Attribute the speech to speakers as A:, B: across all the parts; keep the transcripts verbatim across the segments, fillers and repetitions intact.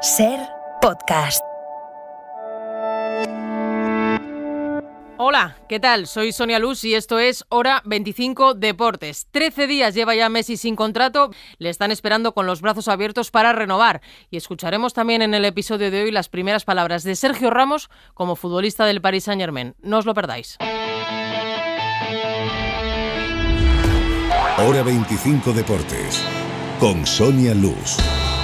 A: Ser Podcast.
B: Hola, ¿qué tal? Soy Sonia Luz y esto es Hora veinticinco Deportes. trece días lleva ya Messi sin contrato, le están esperando con los brazos abiertos para renovar. Y escucharemos también en el episodio de hoy las primeras palabras de Sergio Ramos como futbolista del Paris Saint-Germain. No os lo perdáis.
C: Hora veinticinco Deportes, con Sonia Luz.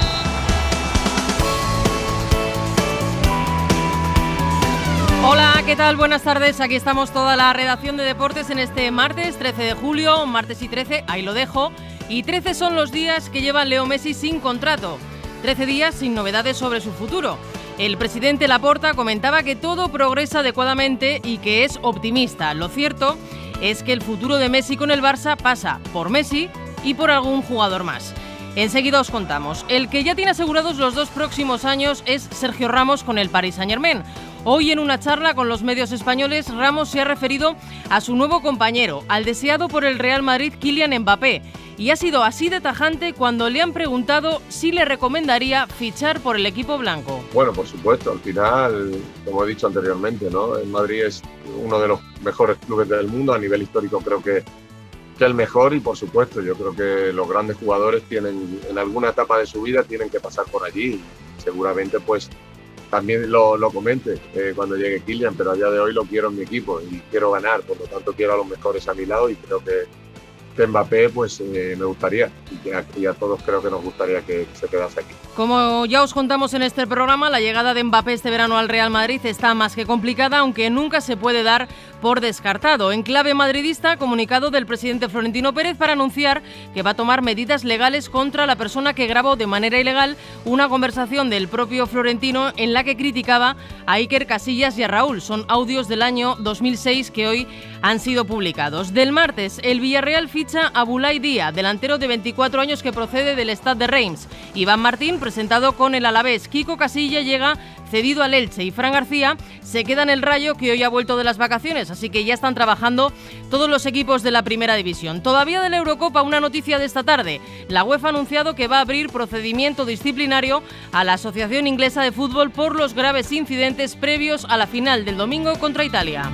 B: Hola, ¿qué tal? Buenas tardes. Aquí estamos toda la redacción de deportes en este martes, trece de julio, martes y trece, ahí lo dejo. Y trece son los días que lleva Leo Messi sin contrato. trece días sin novedades sobre su futuro. El presidente Laporta comentaba que todo progresa adecuadamente y que es optimista. Lo cierto es que el futuro de Messi con el Barça pasa por Messi y por algún jugador más. Enseguida os contamos. El que ya tiene asegurados los dos próximos años es Sergio Ramos con el Paris Saint-Germain. Hoy en una charla con los medios españoles, Ramos se ha referido a su nuevo compañero, al deseado por el Real Madrid Kylian Mbappé, y ha sido así de tajante cuando le han preguntado si le recomendaría fichar por el equipo blanco.
D: Bueno, por supuesto, al final, como he dicho anteriormente, ¿no? El Madrid es uno de los mejores clubes del mundo, a nivel histórico creo que, que el mejor, y por supuesto yo creo que los grandes jugadores tienen, en alguna etapa de su vida tienen que pasar por allí, y seguramente pues también lo, lo comente eh, cuando llegue Kylian, pero a día de hoy lo quiero en mi equipo y quiero ganar, por lo tanto quiero a los mejores a mi lado y creo que, que Mbappé pues eh, me gustaría y, que a, y a todos creo que nos gustaría que, que se quedase aquí.
B: Como ya os contamos en este programa, la llegada de Mbappé este verano al Real Madrid está más que complicada, aunque nunca se puede dar por descartado. En clave madridista, comunicado del presidente Florentino Pérez para anunciar que va a tomar medidas legales contra la persona que grabó de manera ilegal una conversación del propio Florentino en la que criticaba a Iker Casillas y a Raúl. Son audios del año dos mil seis que hoy han sido publicados. Del martes, el Villarreal ficha a Boulaye Dia, delantero de veinticuatro años que procede del Stade de Reims. Iván Martín, presentado con el Alavés. Kiko Casilla llega cedido al Elche y Fran García se queda en el Rayo, que hoy ha vuelto de las vacaciones, así que ya están trabajando todos los equipos de la primera división. Todavía de la Eurocopa, una noticia de esta tarde. La UEFA ha anunciado que va a abrir procedimiento disciplinario a la Asociación Inglesa de Fútbol por los graves incidentes previos a la final del domingo contra Italia.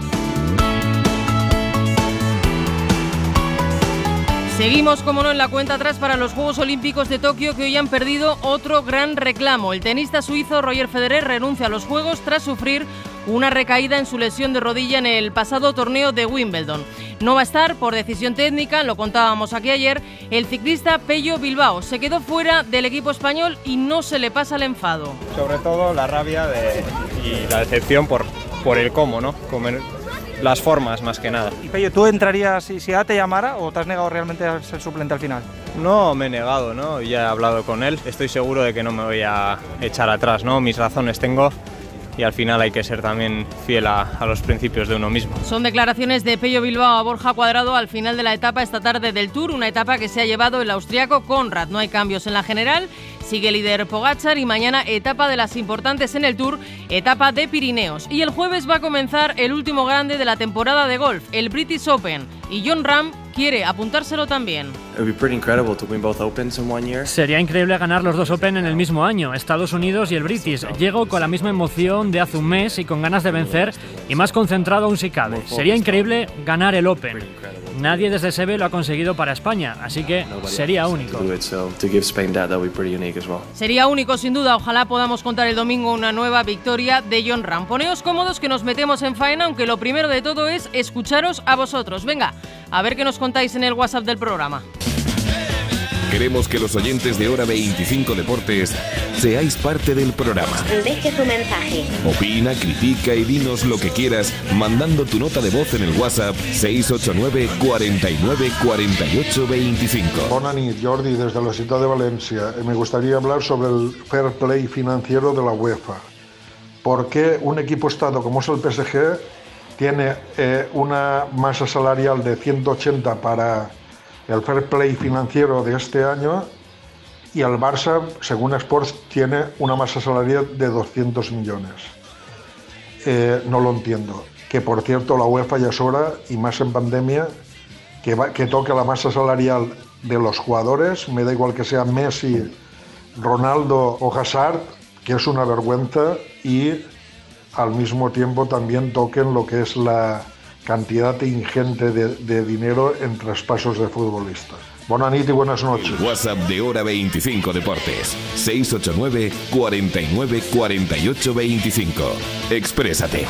B: Seguimos, como no, en la cuenta atrás para los Juegos Olímpicos de Tokio, que hoy han perdido otro gran reclamo. El tenista suizo Roger Federer renuncia a los Juegos tras sufrir una recaída en su lesión de rodilla en el pasado torneo de Wimbledon. No va a estar por decisión técnica, lo contábamos aquí ayer. El ciclista Pello Bilbao se quedó fuera del equipo español y no se le pasa el enfado.
E: Sobre todo la rabia de, y la decepción por, por el cómo, ¿no? Comer las formas más que nada.
F: Y Pello, ¿tú entrarías si, si A te llamara o te has negado realmente a ser suplente al final?
E: No, me he negado, ¿no? Ya he hablado con él, estoy seguro de que no me voy a echar atrás, ¿no? Mis razones tengo y al final hay que ser también fiel a, a los principios de uno mismo.
B: Son declaraciones de Pello Bilbao a Borja Cuadrado al final de la etapa esta tarde del Tour, una etapa que se ha llevado el austriaco Konrad. No hay cambios en la general, sigue líder Pogačar y mañana etapa de las importantes en el Tour, etapa de Pirineos. Y el jueves va a comenzar el último grande de la temporada de golf, el British Open, y Jon Rahm quiere apuntárselo también.
G: Sería increíble ganar los dos Open en el mismo año, Estados Unidos y el British. Llego con la misma emoción de hace un mes y con ganas de vencer y más concentrado aún si cabe. Sería increíble ganar el Open. Nadie desde Seve lo ha conseguido para España, así que sería único.
B: Sería único sin duda, ojalá podamos contar el domingo una nueva victoria de Jon Rahm. Poneos cómodos que nos metemos en faena, aunque lo primero de todo es escucharos a vosotros. Venga, a ver qué nos contáis en el WhatsApp del programa.
C: Queremos que los oyentes de Hora veinticinco Deportes seáis parte del programa.
A: Deje su mensaje.
C: Opina, critica y dinos lo que quieras mandando tu nota de voz en el WhatsApp seis ocho nueve, cuarenta y nueve, cuarenta y ocho, veinticinco.
H: Bona nit, Jordi, desde la ciudad de Valencia. Me gustaría hablar sobre el fair play financiero de la UEFA. ¿Por qué un equipo estado como es el P S G tiene eh, una masa salarial de ciento ochenta para el fair play financiero de este año y el Barça, según Sports, tiene una masa salarial de doscientos millones? Eh, no lo entiendo. Que por cierto la UEFA ya es hora, y más en pandemia, que, va, que toque la masa salarial de los jugadores. Me da igual que sea Messi, Ronaldo o Hazard, que es una vergüenza, y al mismo tiempo también toquen lo que es la cantidad ingente de, de dinero en traspasos de futbolistas. Buenas noches y buenas noches.
C: El WhatsApp de Hora veinticinco Deportes, seis ocho nueve, cuarenta y nueve, cuarenta y ocho, veinticinco. Exprésate.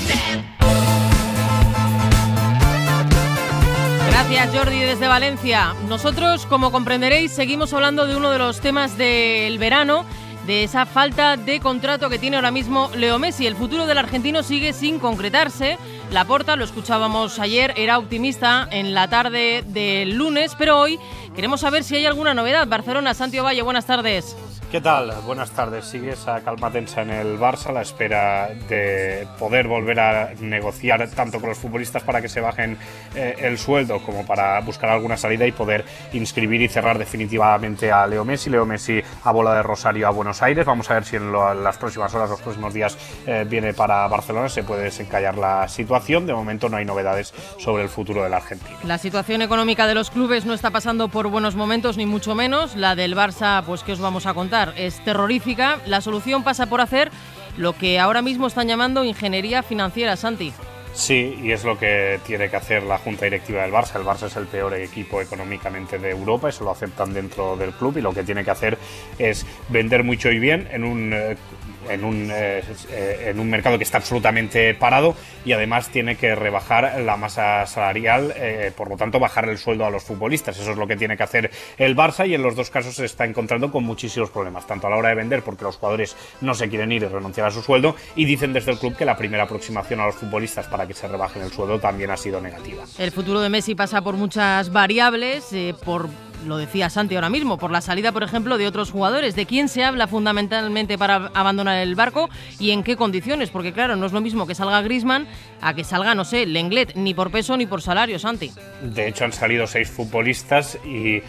B: Gracias, Jordi, desde Valencia. Nosotros, como comprenderéis, seguimos hablando de uno de los temas del verano, de esa falta de contrato que tiene ahora mismo Leo Messi. El futuro del argentino sigue sin concretarse. Laporta, lo escuchábamos ayer, era optimista en la tarde del lunes, pero hoy queremos saber si hay alguna novedad. Barcelona, Santi Valle, buenas tardes.
I: ¿Qué tal? Buenas tardes. Sigue esa calma tensa en el Barça a la espera de poder volver a negociar tanto con los futbolistas para que se bajen eh, el sueldo como para buscar alguna salida y poder inscribir y cerrar definitivamente a Leo Messi. Leo Messi a bola de Rosario a Buenos Aires. Vamos a ver si en lo, las próximas horas, los próximos días eh, viene para Barcelona. Se puede desencallar la situación. De momento no hay novedades sobre el futuro del argentino.
B: La situación económica de los clubes no está pasando por buenos momentos, ni mucho menos. La del Barça, pues, ¿qué os vamos a contar? Es terrorífica. La solución pasa por hacer lo que ahora mismo están llamando ingeniería financiera, Santi.
I: Sí, y es lo que tiene que hacer la Junta Directiva del Barça. El Barça es el peor equipo económicamente de Europa, eso lo aceptan dentro del club, y lo que tiene que hacer es vender mucho y bien en un... Eh, En un, eh, en un mercado que está absolutamente parado, y además tiene que rebajar la masa salarial, eh, por lo tanto bajar el sueldo a los futbolistas. Eso es lo que tiene que hacer el Barça, y en los dos casos se está encontrando con muchísimos problemas, tanto a la hora de vender, porque los jugadores no se quieren ir y renunciar a su sueldo, y dicen desde el club que la primera aproximación a los futbolistas para que se rebajen el sueldo también ha sido negativa.
B: El futuro de Messi pasa por muchas variables, eh, por... lo decía Santi ahora mismo, por la salida, por ejemplo, de otros jugadores. ¿De quién se habla fundamentalmente para abandonar el barco y en qué condiciones? Porque claro, no es lo mismo que salga Griezmann a que salga, no sé, Lenglet, ni por peso ni por salario, Santi.
I: De hecho, han salido seis futbolistas y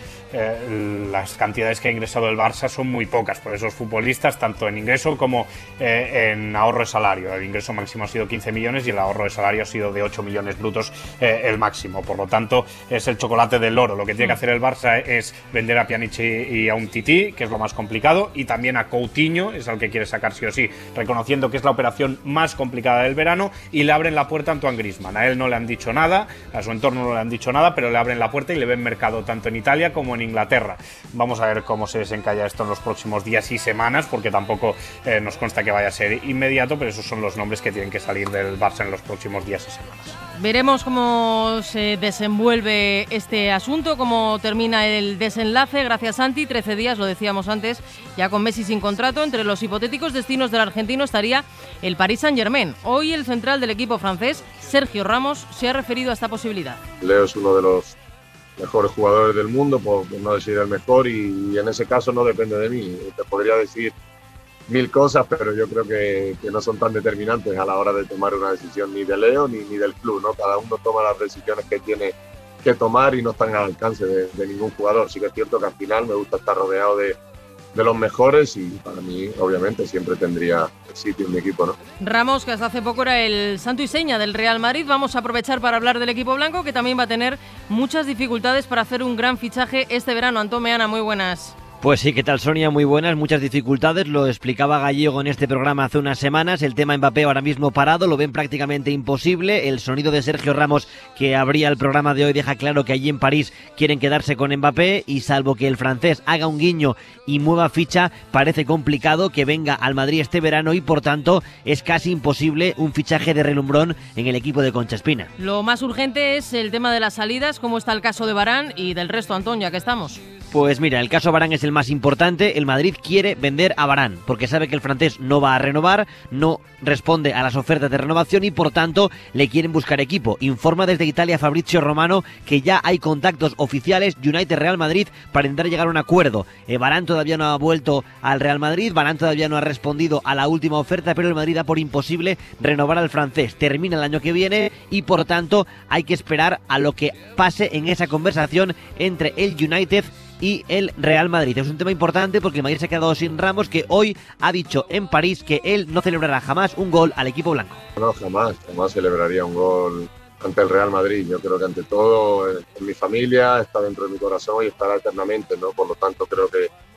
I: eh, las cantidades que ha ingresado el Barça son muy pocas por esos futbolistas, tanto en ingreso como eh, en ahorro de salario. El ingreso máximo ha sido quince millones y el ahorro de salario ha sido de ocho millones brutos eh, el máximo. Por lo tanto, es el chocolate del loro. Lo que tiene que hacer el Barça es vender a Pjanic y a Umtiti, que es lo más complicado, y también a Coutinho, es al que quiere sacar sí o sí, reconociendo que es la operación más complicada del verano, y le abren la puerta a Antoine Griezmann. A él no le han dicho nada, a su entorno no le han dicho nada, pero le abren la puerta y le ven mercado tanto en Italia como en Inglaterra. Vamos a ver cómo se desencalla esto en los próximos días y semanas, porque tampoco eh, nos consta que vaya a ser inmediato, pero esos son los nombres que tienen que salir del Barça en los próximos días y semanas.
B: Veremos cómo se desenvuelve este asunto, cómo termina el desenlace. Gracias, Santi. trece días, lo decíamos antes, ya con Messi sin contrato. Entre los hipotéticos destinos del argentino estaría el Paris Saint-Germain. Hoy el central del equipo francés, Sergio Ramos, se ha referido a esta posibilidad.
D: Leo es uno de los mejores jugadores del mundo, por no decir el mejor, y en ese caso no depende de mí. Te podría decir mil cosas, pero yo creo que, que no son tan determinantes a la hora de tomar una decisión ni de Leo ni, ni del club, ¿no? Cada uno toma las decisiones que tiene que tomar y no están al alcance de, de ningún jugador. Sí que es cierto que al final me gusta estar rodeado de, de los mejores, y para mí, obviamente, siempre tendría sitio en mi equipo, ¿no?
B: Ramos, que hasta hace poco era el santo y seña del Real Madrid. Vamos a aprovechar para hablar del equipo blanco, que también va a tener muchas dificultades para hacer un gran fichaje este verano. Antón Meana, muy buenas.
J: Pues sí, ¿qué tal, Sonia? Muy buenas, muchas dificultades, lo explicaba Gallego en este programa hace unas semanas. El tema Mbappé ahora mismo parado, lo ven prácticamente imposible. El sonido de Sergio Ramos, que abría el programa de hoy, deja claro que allí en París quieren quedarse con Mbappé, y salvo que el francés haga un guiño y mueva ficha, parece complicado que venga al Madrid este verano, y por tanto es casi imposible un fichaje de relumbrón en el equipo de Concha Espina.
B: Lo más urgente es el tema de las salidas, cómo está el caso de Varane y del resto, Antón, ya que estamos.
J: Pues mira, el caso Varane es el más importante. El Madrid quiere vender a Varane porque sabe que el francés no va a renovar, no responde a las ofertas de renovación, y por tanto le quieren buscar equipo. Informa desde Italia Fabrizio Romano que ya hay contactos oficiales United-Real Madrid para intentar llegar a un acuerdo. Eh, Varane todavía no ha vuelto al Real Madrid, Varane todavía no ha respondido a la última oferta, pero el Madrid da por imposible renovar al francés. Termina el año que viene y por tanto hay que esperar a lo que pase en esa conversación entre el United y el Real Madrid. Es un tema importante porque el Madrid se ha quedado sin Ramos, que hoy ha dicho en París que él no celebrará jamás un gol al equipo blanco.
D: No, jamás, jamás celebraría un gol ante el Real Madrid. Yo creo que ante todo en mi familia, está dentro de mi corazón y estará eternamente, ¿no? Por lo tanto, creo que,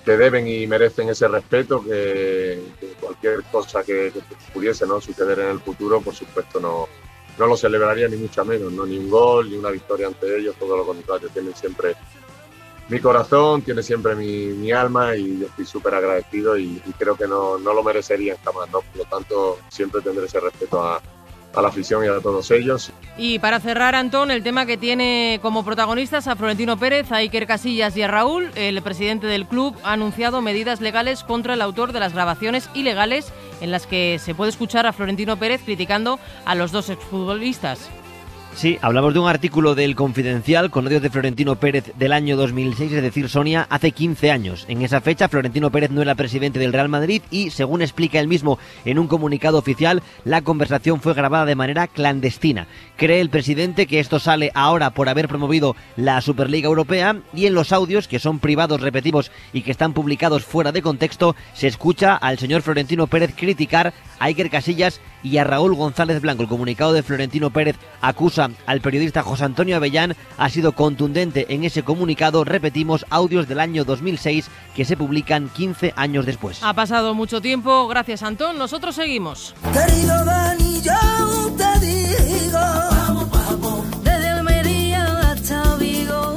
D: que deben y merecen ese respeto, que, que cualquier cosa que, que pudiese, ¿no?, suceder en el futuro, por supuesto no, no lo celebraría ni mucho menos, no, ni un gol, ni una victoria ante ellos, todo lo contrario, tienen siempre mi corazón, tiene siempre mi, mi alma, y yo estoy súper agradecido y, y creo que no, no lo merecerían jamás, ¿no? Por lo tanto, siempre tendré ese respeto a, a la afición y a todos ellos.
B: Y para cerrar, Antón, el tema que tiene como protagonistas a Florentino Pérez, a Iker Casillas y a Raúl. El presidente del club ha anunciado medidas legales contra el autor de las grabaciones ilegales en las que se puede escuchar a Florentino Pérez criticando a los dos exfutbolistas.
J: Sí, hablamos de un artículo del Confidencial con audios de Florentino Pérez del año dos mil seis, es decir, Sonia, hace quince años. En esa fecha, Florentino Pérez no era presidente del Real Madrid y, según explica él mismo en un comunicado oficial, la conversación fue grabada de manera clandestina. Cree el presidente que esto sale ahora por haber promovido la Superliga Europea, y en los audios, que son privados, repetimos y que están publicados fuera de contexto, se escucha al señor Florentino Pérez criticar a Iker Casillas y a Raúl González Blanco. El comunicado de Florentino Pérez acusa al periodista José Antonio Avellán, ha sido contundente en ese comunicado, repetimos, audios del año dos mil seis que se publican quince años después.
B: Ha pasado mucho tiempo, gracias Antón, nosotros seguimos.
K: Querido Dani, yo te digo, vamos pa' Japón, desde Almería hasta Vigo,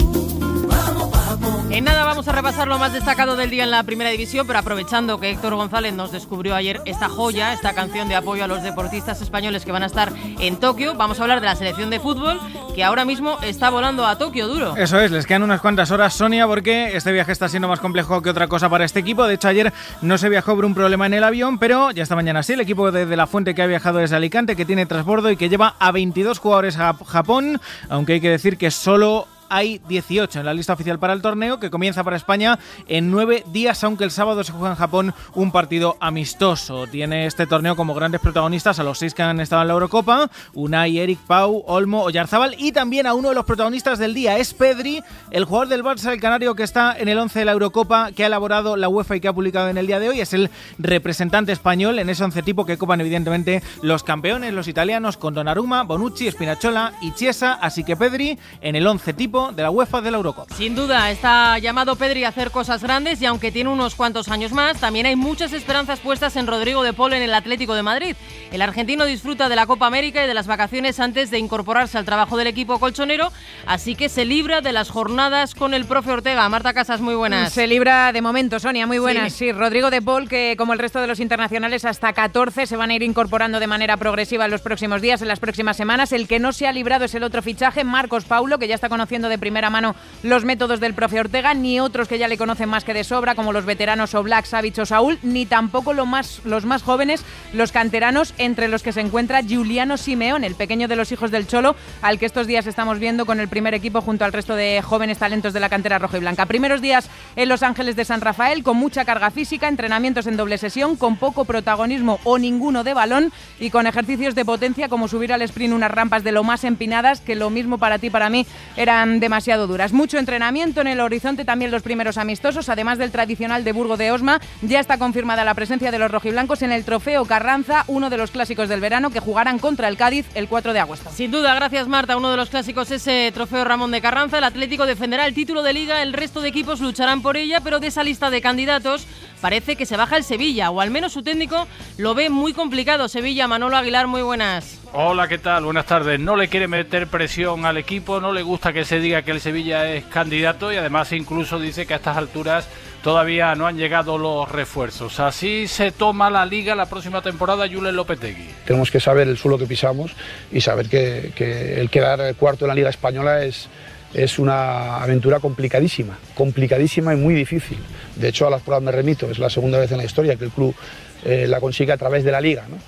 K: vamos pa' Japón.
B: En nada vamos a repasar lo más destacado del día en la Primera División, pero aprovechando que Héctor González nos descubrió ayer esta joya, esta canción de apoyo a los deportistas españoles que van a estar en Tokio, vamos a hablar de la selección de fútbol que ahora mismo está volando a Tokio, Duro.
L: Eso es, les quedan unas cuantas horas, Sonia, porque este viaje está siendo más complejo que otra cosa para este equipo. De hecho, ayer no se viajó por un problema en el avión, pero ya esta mañana sí, el equipo de, de La Fuente, que ha viajado desde Alicante, que tiene transbordo y que lleva a veintidós jugadores a Japón, aunque hay que decir que solo hay dieciocho en la lista oficial para el torneo, que comienza para España en nueve días, aunque el sábado se juega en Japón un partido amistoso. Tiene este torneo como grandes protagonistas a los seis que han estado en la Eurocopa: Unai, Eric, Pau, Olmo, Oyarzábal, y también a uno de los protagonistas del día, es Pedri, el jugador del Barça, el canario, que está en el once de la Eurocopa que ha elaborado la UEFA y que ha publicado en el día de hoy. Es el representante español en ese once tipo que copan evidentemente los campeones, los italianos, con Donnarumma, Bonucci, Spinazzola y Chiesa, así que Pedri en el once tipo de la UEFA de la Eurocopa.
B: Sin duda, está llamado Pedri a hacer cosas grandes, y aunque tiene unos cuantos años más, también hay muchas esperanzas puestas en Rodrigo de Paul en el Atlético de Madrid. El argentino disfruta de la Copa América y de las vacaciones antes de incorporarse al trabajo del equipo colchonero, así que se libra de las jornadas con el profe Ortega. Marta Casas, muy buenas.
M: Se libra de momento, Sonia, muy buenas.
B: Sí.
M: Sí, Rodrigo de Paul, que como el resto de los internacionales, hasta catorce se van a ir incorporando de manera progresiva en los próximos días, en las próximas semanas. El que no se ha librado es el otro fichaje, Marcos Paulo, que ya está conociendo de primera mano los métodos del profe Ortega, ni otros que ya le conocen más que de sobra, como los veteranos Oblak, Savic o Saúl, ni tampoco lo más, los más jóvenes, los canteranos, entre los que se encuentra Giuliano Simeone, el pequeño de los hijos del Cholo, al que estos días estamos viendo con el primer equipo junto al resto de jóvenes talentos de la cantera roja y blanca. Primeros días en Los Ángeles de San Rafael, con mucha carga física, entrenamientos en doble sesión, con poco protagonismo o ninguno de balón, y con ejercicios de potencia como subir al sprint unas rampas de lo más empinadas, que lo mismo para ti, para mí, eran demasiado duras. Mucho entrenamiento, en el horizonte también los primeros amistosos, además del tradicional de Burgo de Osma. Ya está confirmada la presencia de los rojiblancos en el Trofeo Carranza, uno de los clásicos del verano, que jugarán contra el Cádiz el cuatro de agosto.
B: Sin duda, gracias Marta, uno de los clásicos es ese Trofeo Ramón de Carranza. El Atlético defenderá el título de Liga, el resto de equipos lucharán por ella, pero de esa lista de candidatos parece que se baja el Sevilla, o al menos su técnico lo ve muy complicado. Sevilla, Manolo Aguilar, muy buenas.
N: Hola, ¿qué tal? Buenas tardes. No le quiere meter presión al equipo, no le gusta que se diga que el Sevilla es candidato, y además incluso dice que a estas alturas todavía no han llegado los refuerzos. Así se toma la Liga la próxima temporada, Julen Lopetegui.
O: Tenemos que saber el suelo que pisamos y saber que, que el quedar cuarto en la Liga Española es, es una aventura complicadísima, complicadísima y muy difícil. De hecho, a las pruebas me remito, es la segunda vez en la historia que el club eh, la consigue a través de la Liga, ¿no?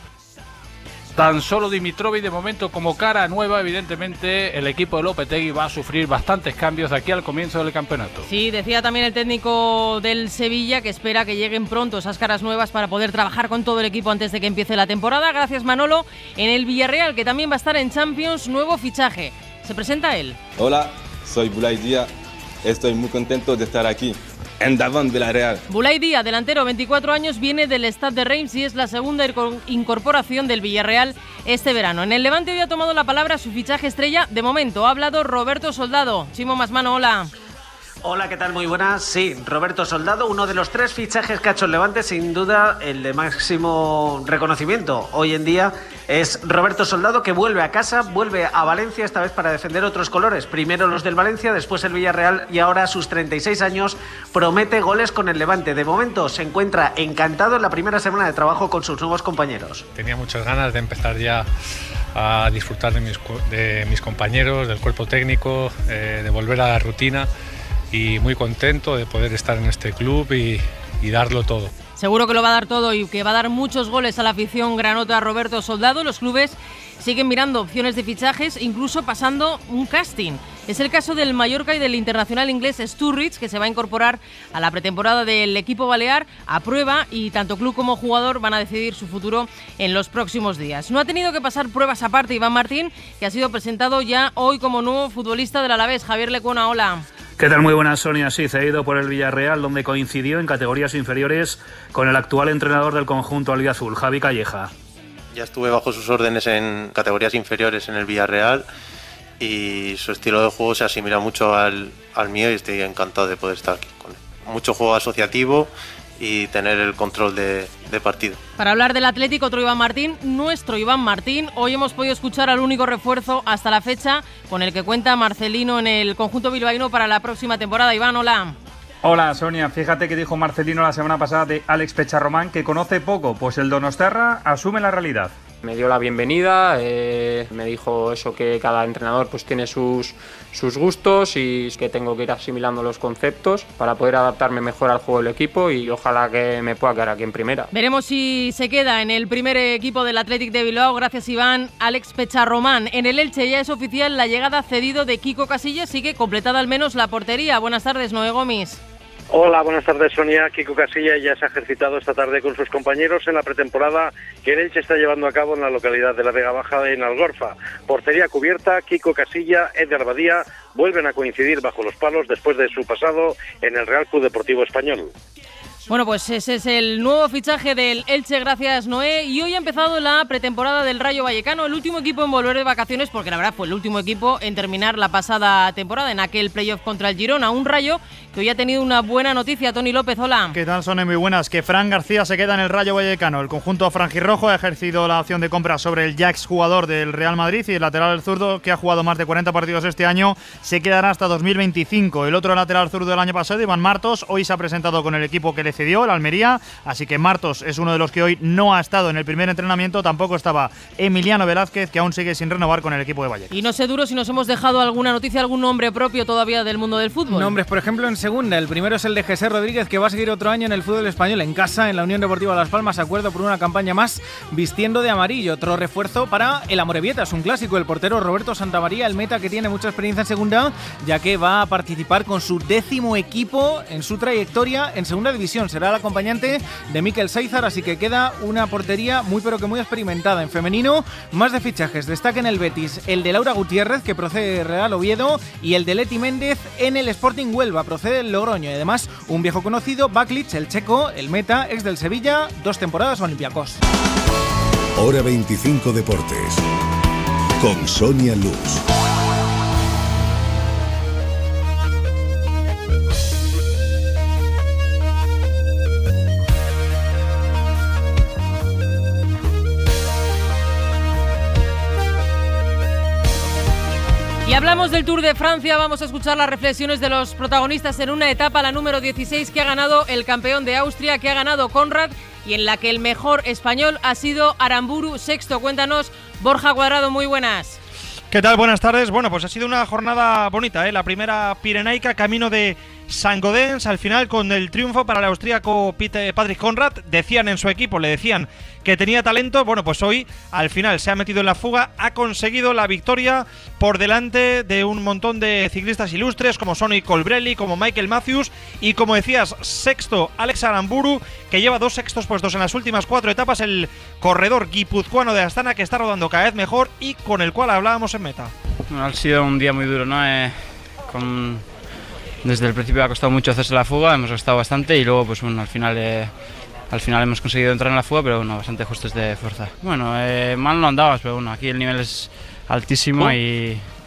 N: Tan solo Dimitrovic de momento como cara nueva. Evidentemente el equipo de Lopetegui va a sufrir bastantes cambios de aquí al comienzo del campeonato.
B: Sí, decía también el técnico del Sevilla que espera que lleguen pronto esas caras nuevas para poder trabajar con todo el equipo antes de que empiece la temporada. Gracias, Manolo. En el Villarreal, que también va a estar en Champions, nuevo fichaje. Se presenta él.
P: Hola, soy Boulaye Dia. Estoy muy contento de estar aquí en Davant, Villarreal.
B: Boulaye Dia, delantero, veinticuatro años, viene del Stade de Reims y es la segunda incorporación del Villarreal este verano. En el Levante hoy ha tomado la palabra su fichaje estrella. De momento ha hablado Roberto Soldado. Chimo Masmano, hola.
Q: Hola, ¿qué tal? Muy buenas. Sí, Roberto Soldado, uno de los tres fichajes que ha hecho el Levante, sin duda el de máximo reconocimiento hoy en día es Roberto Soldado, que vuelve a casa, vuelve a Valencia, esta vez para defender otros colores. Primero los del Valencia, después el Villarreal y ahora a sus treinta y seis años promete goles con el Levante. De momento se encuentra encantado en la primera semana de trabajo con sus nuevos compañeros.
R: Tenía muchas ganas de empezar ya a disfrutar de mis, de mis compañeros, del cuerpo técnico, eh, de volver a la rutina. Y muy contento de poder estar en este club y, y darlo todo.
B: Seguro que lo va a dar todo y que va a dar muchos goles a la afición granota Roberto Soldado. Los clubes siguen mirando opciones de fichajes, incluso pasando un casting. Es el caso del Mallorca y del internacional inglés Sturridge, que se va a incorporar a la pretemporada del equipo balear a prueba, y tanto club como jugador van a decidir su futuro en los próximos días. No ha tenido que pasar pruebas aparte Iván Martín, que ha sido presentado ya hoy como nuevo futbolista del Alavés. Javier Lecuona, hola.
S: ¿Qué tal? Muy buenas, Sonia. Sí, cedido por el Villarreal, donde coincidió en categorías inferiores con el actual entrenador del conjunto albiazul, Javi Calleja.
T: Ya estuve bajo sus órdenes en categorías inferiores en el Villarreal y su estilo de juego se asimila mucho al, al mío y estoy encantado de poder estar aquí con él. Mucho juego asociativo y tener el control de, de partido.
B: Para hablar del Atlético, otro Iván Martín, nuestro Iván Martín. Hoy hemos podido escuchar al único refuerzo hasta la fecha con el que cuenta Marcelino en el conjunto bilbaíno para la próxima temporada. Iván, hola.
U: Hola, Sonia. Fíjate que dijo Marcelino la semana pasada de Alex Pecharromán, que conoce poco, pues el donostiarra asume la realidad.
V: Me dio la bienvenida, eh, me dijo eso, que cada entrenador pues tiene sus, sus gustos y que tengo que ir asimilando los conceptos para poder adaptarme mejor al juego del equipo y ojalá que me pueda quedar aquí en primera.
B: Veremos si se queda en el primer equipo del Athletic de Bilbao. Gracias, Iván. Alex Pecharromán. En el Elche ya es oficial la llegada cedido de Kiko Casillas, sigue completada al menos la portería. Buenas tardes, Noé Gomis.
W: Hola, buenas tardes, Sonia. Kiko Casillas ya se ha ejercitado esta tarde con sus compañeros en la pretemporada que el Elche está llevando a cabo en la localidad de la Vega Baja, en Algorfa. Portería cubierta, Kiko Casillas, Edgar Badía vuelven a coincidir bajo los palos después de su pasado en el Real Club Deportivo Español.
B: Bueno, pues ese es el nuevo fichaje del Elche, gracias Noé. Y hoy ha empezado la pretemporada del Rayo Vallecano, el último equipo en volver de vacaciones, porque la verdad fue el último equipo en terminar la pasada temporada en aquel playoff contra el Girona. Un Rayo que hoy ha tenido una buena noticia. Tony López, hola.
X: ¿Qué tal, Sonia? Muy buenas. Que Fran García se queda en el Rayo Vallecano. El conjunto franjirrojo ha ejercido la opción de compra sobre el Jax, jugador del Real Madrid, y el lateral zurdo, que ha jugado más de cuarenta partidos este año, se quedará hasta dos mil veinticinco. El otro lateral zurdo del año pasado, Iván Martos, hoy se ha presentado con el equipo que le cedió, el Almería. Así que Martos es uno de los que hoy no ha estado en el primer entrenamiento. Tampoco estaba Emiliano Velázquez, que aún sigue sin renovar con el equipo de Vallecas.
B: Y no sé, Duro, si nos hemos dejado alguna noticia, algún nombre propio todavía del mundo del fútbol.
L: Nombres, por ejemplo, en segunda. El primero es el de Jesús Rodríguez, que va a seguir otro año en el fútbol español en casa, en la Unión Deportiva Las Palmas. Acuerdo por una campaña más vistiendo de amarillo. Otro refuerzo para el Amorebieta, es un clásico. El portero Roberto Santamaría, el meta, que tiene mucha experiencia en segunda, ya que va a participar con su décimo equipo en su trayectoria en segunda división. Será el acompañante de Mikel Seizar, así que queda una portería muy pero que muy experimentada. En femenino, más de fichajes. Destaca en el Betis el de Laura Gutiérrez, que procede de Real Oviedo, y el de Leti Méndez en el Sporting Huelva, procede del Logroño. Y además, un viejo conocido, Baklic, el checo, el meta, ex del Sevilla, dos temporadas Olympiacos.
Y: Hora veinticinco Deportes con Sonia Luz.
B: Y hablamos del Tour de Francia, vamos a escuchar las reflexiones de los protagonistas en una etapa, la número dieciséis, que ha ganado el campeón de Austria, que ha ganado Konrad, y en la que el mejor español ha sido Aramburu, sexto. Cuéntanos, Borja Cuadrado, muy buenas.
F: ¿Qué tal? Buenas tardes. Bueno, pues ha sido una jornada bonita, ¿eh? La primera pirenaica, camino de Saint-Gaudens, al final con el triunfo para el austríaco Patrick Konrad. Decían en su equipo, le decían que tenía talento. Bueno, pues hoy al final se ha metido en la fuga, ha conseguido la victoria por delante de un montón de ciclistas ilustres como Sonny Colbrelli, como Michael Matthews y, como decías, sexto Alex Aramburu, que lleva dos sextos puestos en las últimas cuatro etapas, el corredor guipuzcoano de Astana, que está rodando cada vez mejor y con el cual hablábamos en meta.
Z: Bueno, ha sido un día muy duro, ¿no? Eh, con... Desde el principio ha costado mucho hacerse la fuga, hemos gastado bastante y luego pues bueno, al final eh, al final hemos conseguido entrar en la fuga, pero bueno, bastante justos de fuerza. Bueno, eh, mal no andabas, pero bueno, aquí el nivel es altísimo. ¿Oh? y,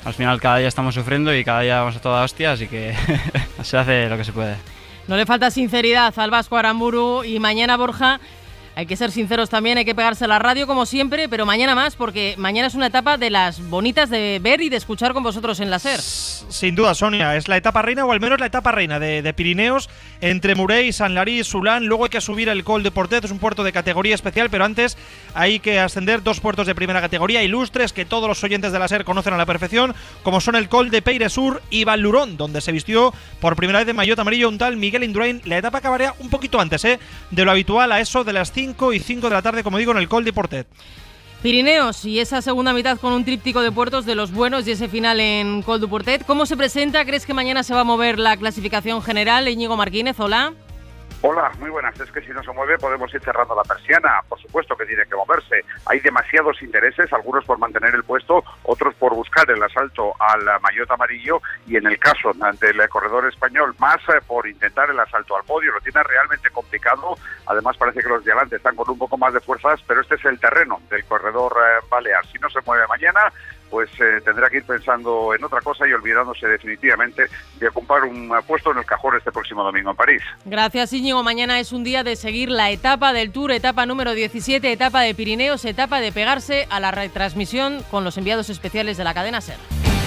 Z: al final cada día estamos sufriendo y cada día vamos a toda hostia, así que se hace lo que se puede.
B: No le falta sinceridad al vasco Aramburu y mañana, Borja, hay que ser sinceros también, hay que pegarse a la radio como siempre, pero mañana más, porque mañana es una etapa de las bonitas de ver y de escuchar con vosotros en la SER.
F: Sin duda, Sonia, es la etapa reina, o al menos la etapa reina de, de Pirineos, entre Muray, San Larí, Sulán. Luego hay que subir el Col de Portet, es un puerto de categoría especial, pero antes hay que ascender dos puertos de primera categoría ilustres que todos los oyentes de la SER conocen a la perfección, como son el Col de Peiresur y Vallurón, donde se vistió por primera vez de maillot amarillo un tal Miguel Indurain. La etapa acabaría un poquito antes ¿eh? de lo habitual, a eso de las cinco y cinco de la tarde, como digo, en el Col de Portet.
B: Pirineos y esa segunda mitad con un tríptico de puertos de los buenos y ese final en Col du Portet. ¿Cómo se presenta? ¿Crees que mañana se va a mover la clasificación general? Íñigo Martínez, hola.
A: Hola, muy buenas. Es que si no se mueve podemos ir cerrando la persiana. Por supuesto que tiene que moverse. Hay demasiados intereses, algunos por mantener el puesto, otros por buscar el asalto al maillot amarillo y en el caso del corredor español más eh, por intentar el asalto al podio. Lo tiene realmente complicado. Además parece que los de adelante están con un poco más de fuerzas, pero este es el terreno del corredor eh, balear. Si no se mueve mañana, pues eh, tendrá que ir pensando en otra cosa y olvidándose definitivamente de ocupar un puesto en el cajón este próximo domingo en París.
B: Gracias, Íñigo. Mañana es un día de seguir la etapa del Tour, etapa número diecisiete, etapa de Pirineos, etapa de pegarse a la retransmisión con los enviados especiales de la cadena SER.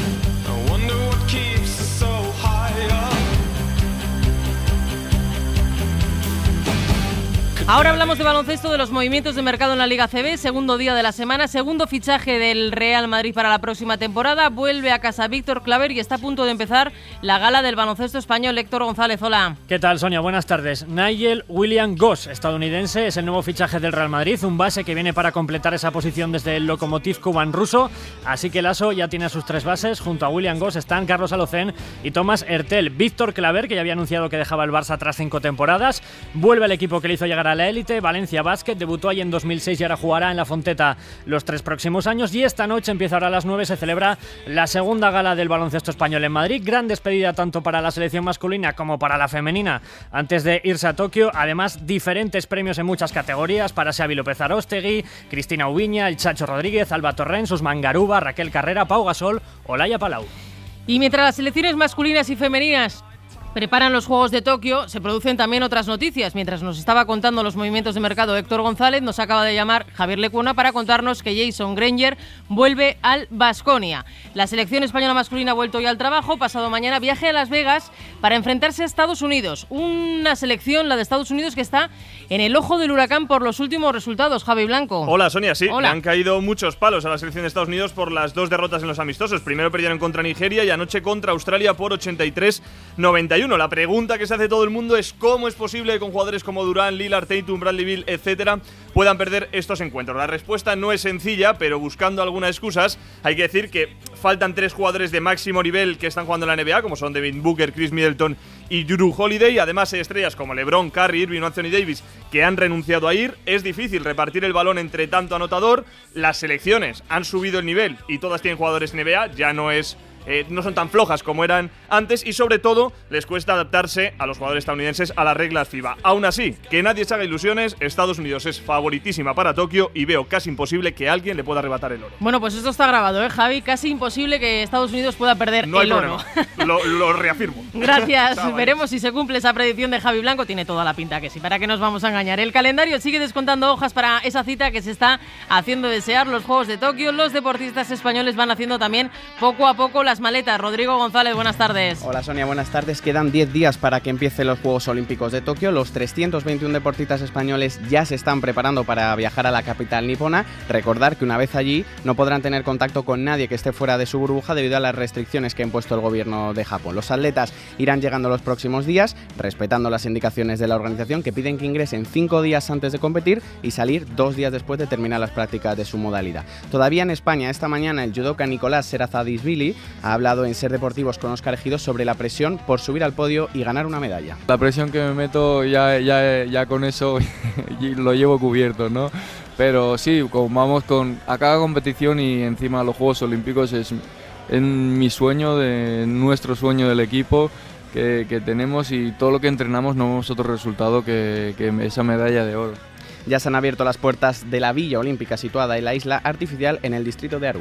B: Ahora hablamos de baloncesto, de los movimientos de mercado en la Liga C B, segundo día de la semana, segundo fichaje del Real Madrid para la próxima temporada, vuelve a casa Víctor Claver y está a punto de empezar la gala del baloncesto español. Héctor González, hola.
C: ¿Qué tal, Sonia? Buenas tardes. Nigel Williams-Goss, estadounidense, es el nuevo fichaje del Real Madrid, un base que viene para completar esa posición desde el Lokomotiv Kuban ruso, así que el ASO ya tiene a sus tres bases, junto a Williams-Goss están Carlos Alocén y Tomás Hertel. Víctor Claver, que ya había anunciado que dejaba el Barça tras cinco temporadas, vuelve al equipo que le hizo llegar a la élite, Valencia Basket, debutó ahí en dos mil seis y ahora jugará en la Fonteta los tres próximos años, y esta noche empieza ahora a las nueve, se celebra la segunda gala del baloncesto español en Madrid, gran despedida tanto para la selección masculina como para la femenina antes de irse a Tokio, además diferentes premios en muchas categorías para Xavi López Aróstegui, Cristina Ubiña, el Chacho Rodríguez, Alba Torrens, Usman Garuba, Raquel Carrera, Pau Gasol o Laia Palau.
B: Y mientras las selecciones masculinas y femeninas preparan los Juegos de Tokio, se producen también otras noticias. Mientras nos estaba contando los movimientos de mercado Héctor González, nos acaba de llamar Javier Lecuona para contarnos que Jason Granger vuelve al Baskonia. La selección española masculina ha vuelto ya al trabajo. Pasado mañana viaje a Las Vegas para enfrentarse a Estados Unidos. Una selección, la de Estados Unidos, que está en el ojo del huracán por los últimos resultados. Javi Blanco.
E: Hola, Sonia. Sí,
B: Hola.
E: Le han caído muchos palos a la selección de Estados Unidos por las dos derrotas en los amistosos. Primero perdieron contra Nigeria y anoche contra Australia por ochenta y tres noventa y uno. La pregunta que se hace todo el mundo es cómo es posible que con jugadores como Durant, Lillard, Tatum, Bradley Beal, etcétera, puedan perder estos encuentros. La respuesta no es sencilla, pero buscando algunas excusas, hay que decir que faltan tres jugadores de máximo nivel que están jugando en la N B A, como son Devin Booker, Chris Middleton y Jrue Holiday. Además hay estrellas como LeBron, Curry, Irving o Anthony Davis que han renunciado a ir. Es difícil repartir el balón entre tanto anotador. Las selecciones han subido el nivel y todas tienen jugadores N B A, ya no es... Eh, no son tan flojas como eran antes y sobre todo les cuesta adaptarse a los jugadores estadounidenses a las reglas FIBA. Aún así, que nadie se haga ilusiones, Estados Unidos es favoritísima para Tokio y veo casi imposible que alguien le pueda arrebatar el oro.
B: Bueno, pues esto está grabado, ¿eh, Javi? Casi imposible que Estados Unidos pueda perder
E: no
B: el
E: hay
B: oro.
E: lo, lo reafirmo.
B: Gracias. Veremos si se cumple esa predicción de Javi Blanco. Tiene toda la pinta que sí. ¿Para qué nos vamos a engañar? El calendario sigue descontando hojas para esa cita que se está haciendo desear, los Juegos de Tokio. Los deportistas españoles van haciendo también poco a poco las maletas. Rodrigo González, buenas tardes.
G: Hola Sonia, buenas tardes. Quedan diez días para que empiecen los Juegos Olímpicos de Tokio. Los trescientos veintiuno deportistas españoles ya se están preparando para viajar a la capital nipona. Recordar que una vez allí no podrán tener contacto con nadie que esté fuera de su burbuja debido a las restricciones que ha impuesto el gobierno de Japón. Los atletas irán llegando los próximos días, respetando las indicaciones de la organización, que piden que ingresen cinco días antes de competir y salir dos días después de terminar las prácticas de su modalidad. Todavía en España, esta mañana el judoka Nicolás Serazadishvili ha hablado en Ser Deportivos con Óscar Ejido sobre la presión por subir al podio y ganar una medalla.
H: La presión que me meto ya, ya, ya con eso lo llevo cubierto, ¿no? Pero sí, como vamos con, a cada competición y encima los Juegos Olímpicos es, es mi sueño, de, nuestro sueño del equipo que, que tenemos, y todo lo que entrenamos no vemos otro resultado que, que esa medalla de oro.
G: Ya se han abierto las puertas de la Villa Olímpica situada en la isla artificial en el distrito de Arumi.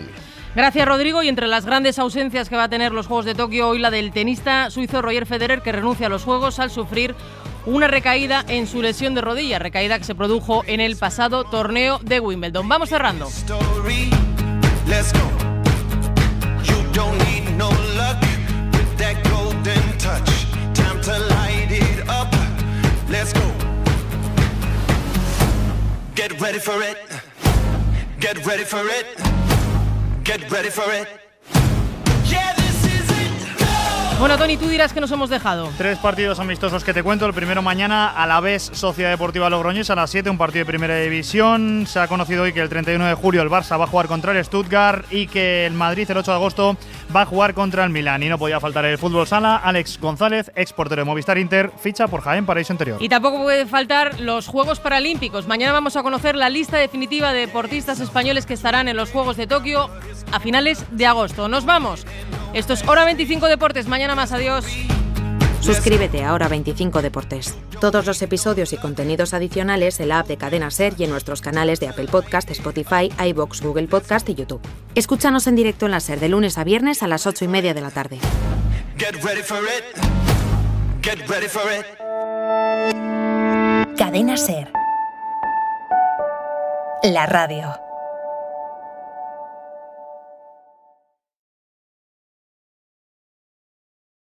B: Gracias, Rodrigo. Y entre las grandes ausencias que va a tener los Juegos de Tokio, hoy la del tenista suizo Roger Federer, que renuncia a los Juegos al sufrir una recaída en su lesión de rodilla, recaída que se produjo en el pasado torneo de Wimbledon. Vamos cerrando.
D: Get ready for it. Get ready for it. Get ready for it. Yeah, this is it. Go!
B: Bueno, Tony, tú dirás que nos hemos dejado.
X: Tres partidos amistosos que te cuento. El primero mañana, Alavés Sociedad Deportiva Logroñés a las siete, un partido de primera división. Se ha conocido hoy que el treinta y uno de julio el Barça va a jugar contra el Stuttgart y que el Madrid el ocho de agosto va a jugar contra el Milán. Y no podía faltar el fútbol sala. Alex González, ex portero de Movistar Inter, ficha por Jaén Paraíso Interior.
B: Y tampoco puede faltar los Juegos Paralímpicos. Mañana vamos a conocer la lista definitiva de deportistas españoles que estarán en los Juegos de Tokio a finales de agosto. Nos vamos. Esto es Hora veinticinco Deportes. Mañana más. Adiós.
I: Suscríbete a Hora veinticinco Deportes. Todos los episodios y contenidos adicionales en la app de Cadena Ser y en nuestros canales de Apple Podcast, Spotify, iVoox, Google Podcast y YouTube. Escúchanos en directo en la Ser de lunes a viernes a las ocho y media de la tarde.
D: Get ready for it. Get ready for it.
I: Cadena Ser. La radio.